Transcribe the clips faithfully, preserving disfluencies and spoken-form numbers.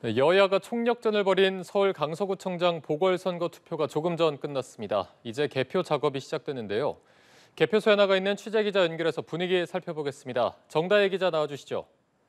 네, 여야가 총력전을 벌인 서울 강서구청장 보궐선거 투표가 조금 전 끝났습니다. 이제 개표 작업이 시작되는데요. 개표소에 나가 있는 취재기자 연결해서 분위기 살펴보겠습니다. 정다혜 기자 나와주시죠.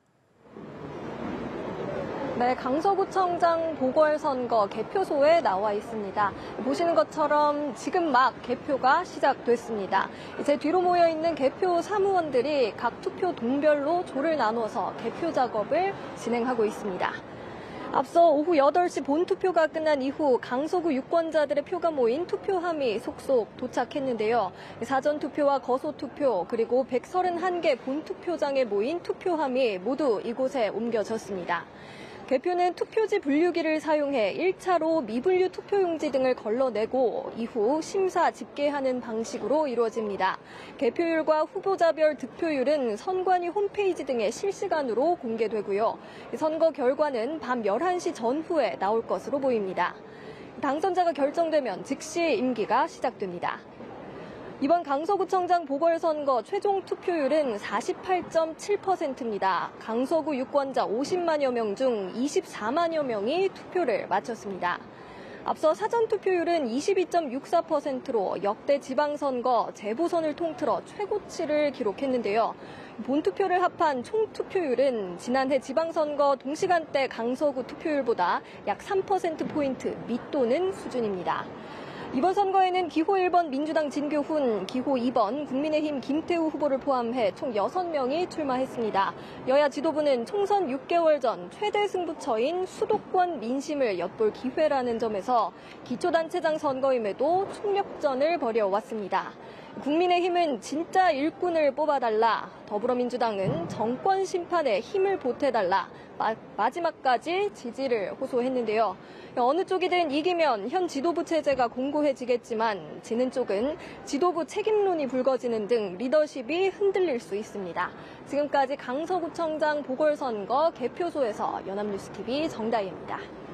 네, 강서구청장 보궐선거 개표소에 나와 있습니다. 보시는 것처럼 지금 막 개표가 시작됐습니다. 제 뒤로 모여 있는 개표 사무원들이 각 투표 동별로 조를 나눠서 개표 작업을 진행하고 있습니다. 앞서 오후 여덟 시 본투표가 끝난 이후 강서구 유권자들의 표가 모인 투표함이 속속 도착했는데요. 사전투표와 거소투표 그리고 백삼십일 개 본투표장에 모인 투표함이 모두 이곳에 옮겨졌습니다. 개표는 투표지 분류기를 사용해 일 차로 미분류 투표용지 등을 걸러내고 이후 심사 집계하는 방식으로 이루어집니다. 개표율과 후보자별 득표율은 선관위 홈페이지 등에 실시간으로 공개되고요. 선거 결과는 밤 열한 시 전후에 나올 것으로 보입니다. 당선자가 결정되면 즉시 임기가 시작됩니다. 이번 강서구청장 보궐선거 최종 투표율은 사십팔 점 칠 퍼센트입니다. 강서구 유권자 오십만여 명 중 이십사만여 명이 투표를 마쳤습니다. 앞서 사전투표율은 이십이 점 육사 퍼센트로 역대 지방선거 재보선을 통틀어 최고치를 기록했는데요. 본투표를 합한 총투표율은 지난해 지방선거 동시간대 강서구 투표율보다 약 삼 퍼센트포인트 밑도는 수준입니다. 이번 선거에는 기호 일 번 민주당 진교훈, 기호 이 번 국민의힘 김태우 후보를 포함해 총 여섯 명이 출마했습니다. 여야 지도부는 총선 육 개월 전 최대 승부처인 수도권 민심을 엿볼 기회라는 점에서 기초단체장 선거임에도 총력전을 벌여왔습니다. 국민의힘은 진짜 일꾼을 뽑아달라, 더불어민주당은 정권 심판에 힘을 보태달라, 마, 마지막까지 지지를 호소했는데요. 어느 쪽이든 이기면 현 지도부 체제가 공고해지겠지만 지는 쪽은 지도부 책임론이 불거지는 등 리더십이 흔들릴 수 있습니다. 지금까지 강서구청장 보궐선거 개표소에서 연합뉴스티비 정다희입니다.